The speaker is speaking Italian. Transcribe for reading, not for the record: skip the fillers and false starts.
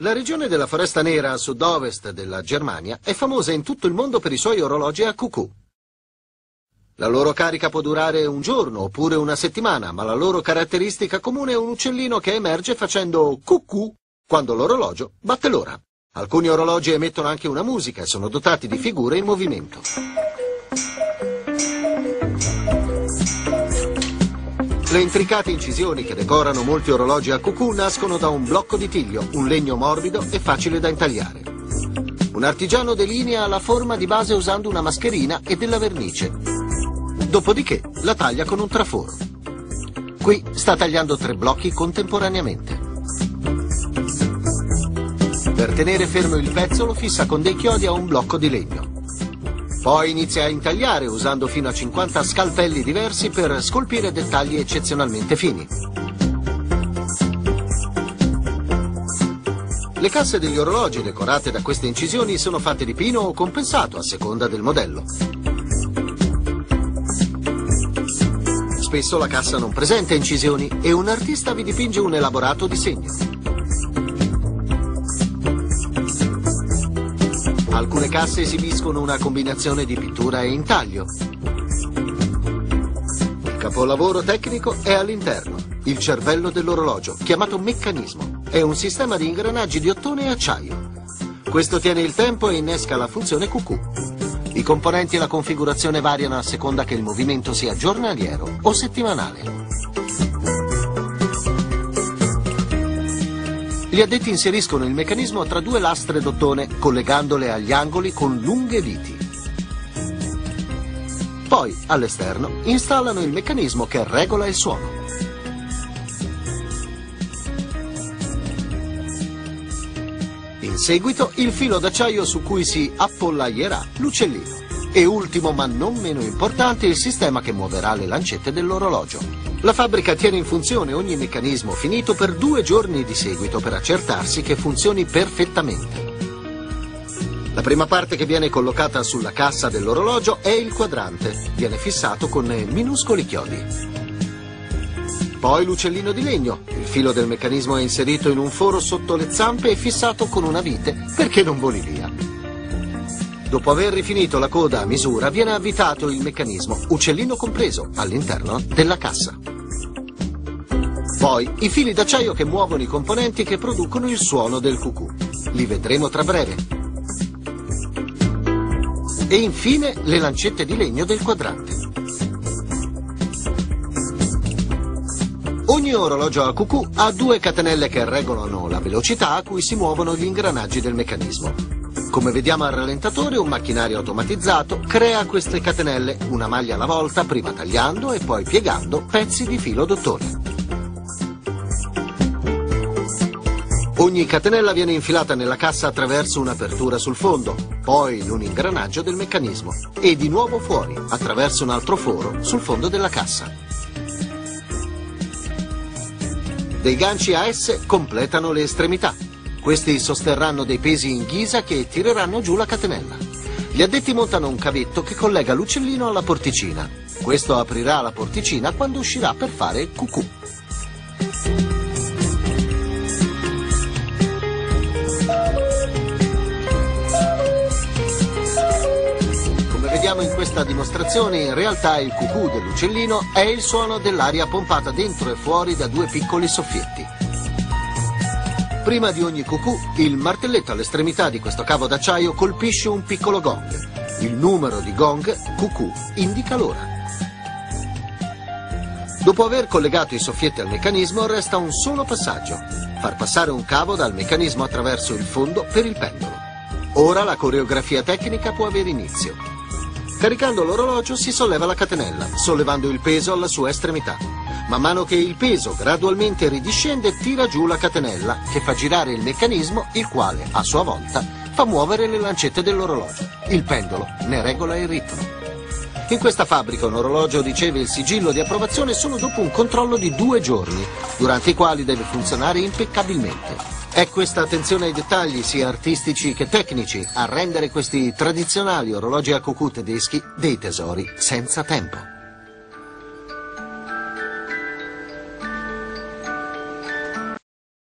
La regione della Foresta Nera a sud-ovest della Germania è famosa in tutto il mondo per i suoi orologi a cucù. La loro carica può durare un giorno oppure una settimana, ma la loro caratteristica comune è un uccellino che emerge facendo cucù quando l'orologio batte l'ora. Alcuni orologi emettono anche una musica e sono dotati di figure in movimento. Le intricate incisioni che decorano molti orologi a cucù nascono da un blocco di tiglio, un legno morbido e facile da intagliare. Un artigiano delinea la forma di base usando una mascherina e della vernice. Dopodiché la taglia con un traforo. Qui sta tagliando 3 blocchi contemporaneamente. Per tenere fermo il pezzo lo fissa con dei chiodi a un blocco di legno. Poi inizia a intagliare usando fino a 50 scalpelli diversi per scolpire dettagli eccezionalmente fini. Le casse degli orologi decorate da queste incisioni sono fatte di pino o compensato a seconda del modello. Spesso la cassa non presenta incisioni e un artista vi dipinge un elaborato disegno. Alcune casse esibiscono una combinazione di pittura e intaglio. Il capolavoro tecnico è all'interno, il cervello dell'orologio, chiamato meccanismo. È un sistema di ingranaggi di ottone e acciaio. Questo tiene il tempo e innesca la funzione cucù. I componenti e la configurazione variano a seconda che il movimento sia giornaliero o settimanale. Gli addetti inseriscono il meccanismo tra 2 lastre d'ottone, collegandole agli angoli con lunghe viti. Poi, all'esterno, installano il meccanismo che regola il suono. In seguito, il filo d'acciaio su cui si appollaierà l'uccellino. E ultimo, ma non meno importante, il sistema che muoverà le lancette dell'orologio. La fabbrica tiene in funzione ogni meccanismo finito per 2 giorni di seguito per accertarsi che funzioni perfettamente. La prima parte che viene collocata sulla cassa dell'orologio è il quadrante. Viene fissato con minuscoli chiodi. Poi l'uccellino di legno. Il filo del meccanismo è inserito in un foro sotto le zampe e fissato con una vite perché non voli via. Dopo aver rifinito la coda a misura, viene avvitato il meccanismo, uccellino compreso, all'interno della cassa. Poi i fili d'acciaio che muovono i componenti che producono il suono del cucù. Li vedremo tra breve. E infine le lancette di legno del quadrante. Ogni orologio a cucù ha 2 catenelle che regolano la velocità a cui si muovono gli ingranaggi del meccanismo. Come vediamo al rallentatore, un macchinario automatizzato crea queste catenelle, una maglia alla volta, prima tagliando e poi piegando pezzi di filo d'ottone. Ogni catenella viene infilata nella cassa attraverso un'apertura sul fondo, poi in un ingranaggio del meccanismo e di nuovo fuori, attraverso un altro foro sul fondo della cassa. Dei ganci a S completano le estremità. Questi sosterranno dei pesi in ghisa che tireranno giù la catenella. Gli addetti montano un cavetto che collega l'uccellino alla porticina. Questo aprirà la porticina quando uscirà per fare cucù. Come vediamo in questa dimostrazione, in realtà il cucù dell'uccellino è il suono dell'aria pompata dentro e fuori da 2 piccoli soffietti. Prima di ogni cucù, il martelletto all'estremità di questo cavo d'acciaio colpisce un piccolo gong. Il numero di gong, cucù, indica l'ora. Dopo aver collegato i soffietti al meccanismo, resta un solo passaggio: far passare un cavo dal meccanismo attraverso il fondo per il pendolo. Ora la coreografia tecnica può avere inizio. Caricando l'orologio si solleva la catenella, sollevando il peso alla sua estremità. Man mano che il peso gradualmente ridiscende, tira giù la catenella, che fa girare il meccanismo, il quale, a sua volta, fa muovere le lancette dell'orologio. Il pendolo ne regola il ritmo. In questa fabbrica un orologio riceve il sigillo di approvazione solo dopo un controllo di 2 giorni, durante i quali deve funzionare impeccabilmente. È questa attenzione ai dettagli, sia artistici che tecnici, a rendere questi tradizionali orologi a cucù tedeschi dei tesori senza tempo.